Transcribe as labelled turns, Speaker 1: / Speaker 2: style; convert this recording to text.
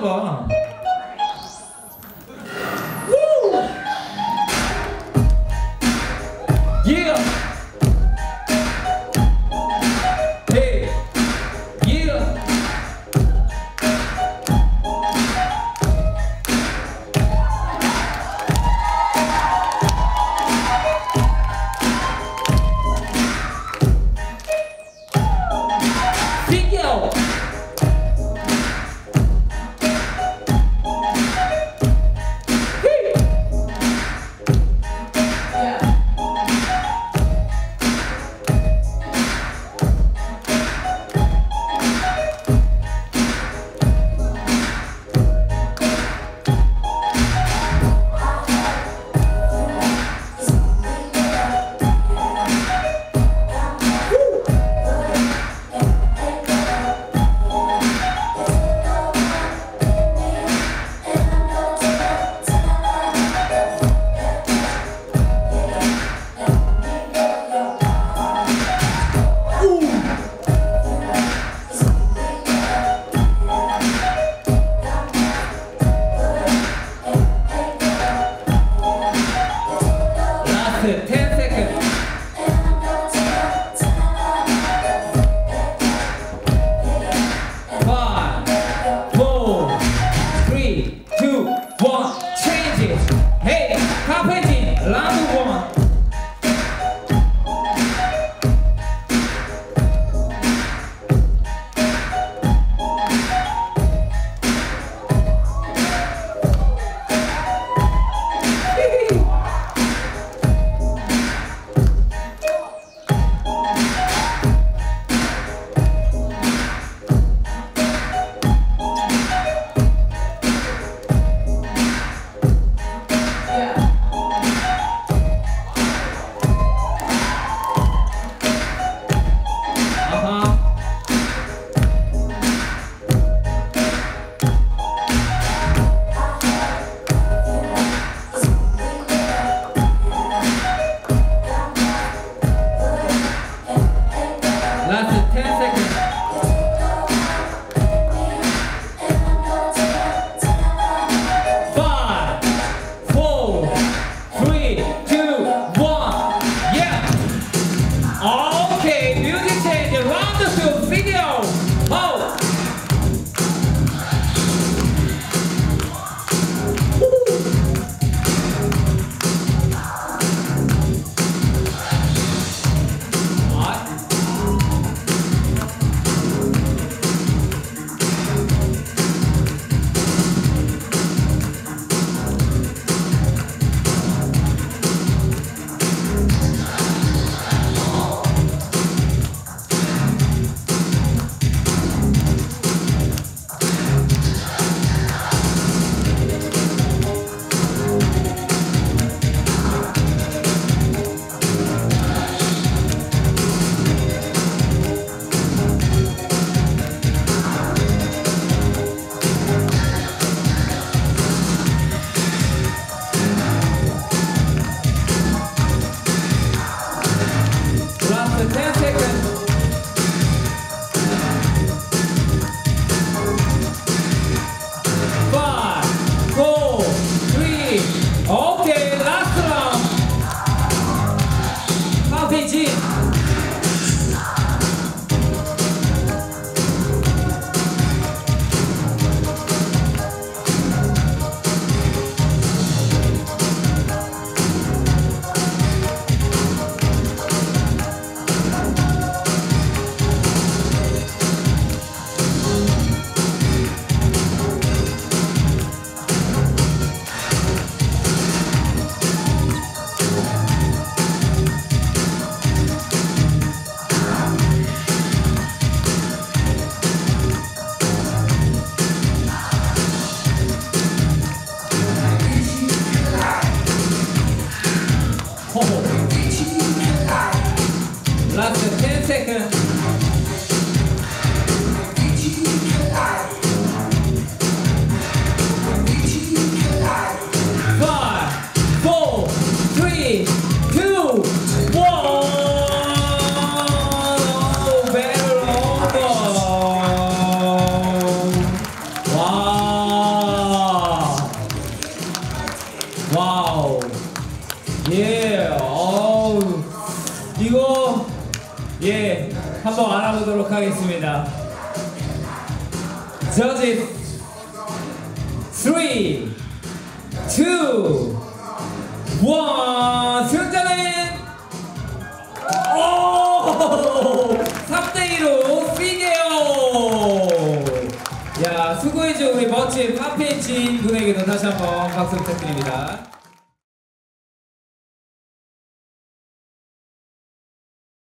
Speaker 1: 봐. Yeah. Hey. Yeah. Figure. Last 10 seconds. 5, 4, 3, 2, 1. Change it. Hey, carpeting. Round 1. Last 10 seconds. 5, 4, 3, 2, 1. Yeah. Okay, music change. Round 2 video. Oh. Last 10 seconds. 5, 4, 3. Okay, last round. Carpeting. Last 10 seconds. 5, 4, 3, 2, 1. Very long. Wow. 한번 알아보도록 하겠습니다. Judges 3, 2, 1 승자는 3대2로 피게오. 야, 수고해줘 우리 멋진 파페인 지인 분에게도 다시 한번 박수 부탁드립니다.